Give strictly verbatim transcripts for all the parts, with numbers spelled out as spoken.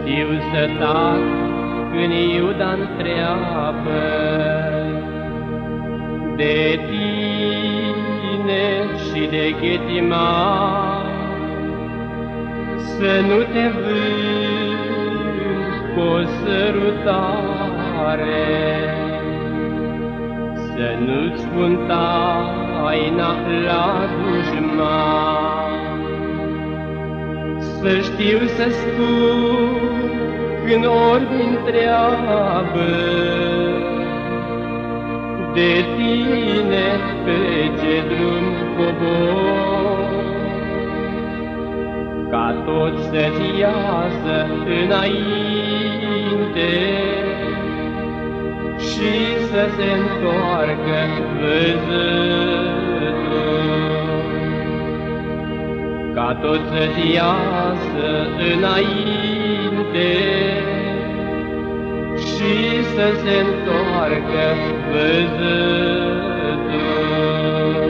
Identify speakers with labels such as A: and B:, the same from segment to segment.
A: știu să tac când Iuda întreabă de tine și de Ghetima, să nu te vând cu o sărutare, să nu-ți spun taina la dușman. Să știu să spun când ori întreabă de tine pe ce drum cobor, ca tot să-ți iasă înainte și să se întoarcă văzător. Ca tot să-ți iasă înainte și să se întoarcă văzător.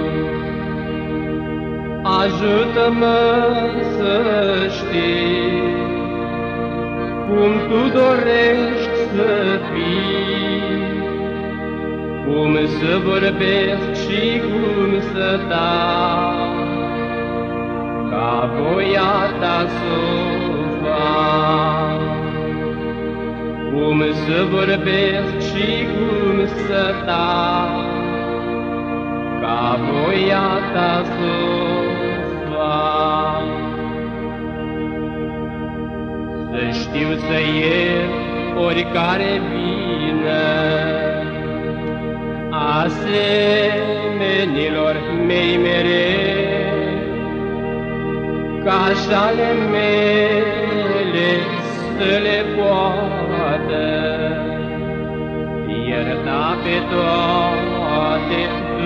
A: Ajută-mă să știi cum tu dorești să fii, cum să vorbesc și cum să tac, ca voia ta s-o fac. Cum să vorbesc și cum să tac, ca voia ta s-o fac. Să știu să iert oricare vină asemenilor mei mereu, ca așa ale mele să le poată ierta pe toate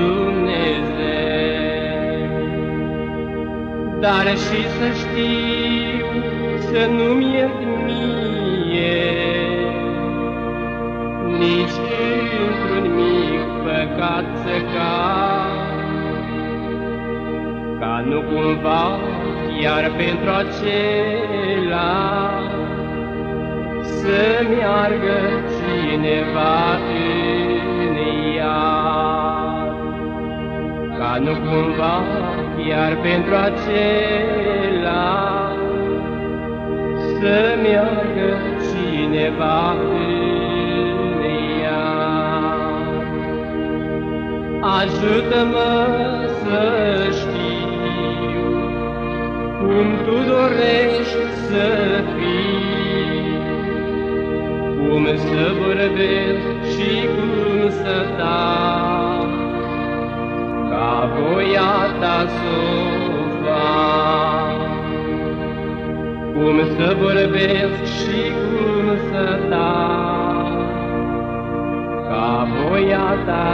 A: Dumnezeu. Dar și să știu să nu-mi iert mie nici într-un mic păcat să cad, ca nu cumva iar pentru acela să-mi ardă cineva în iad. Ca nu cumva iar pentru acela să-mi ardă cineva în iad. Ajută-mă să știu cum tu dorești să fii, cum să vorbesc și cum să tac, ca voia ta s-o fac. Cum să vorbesc și cum să tac, ca voia ta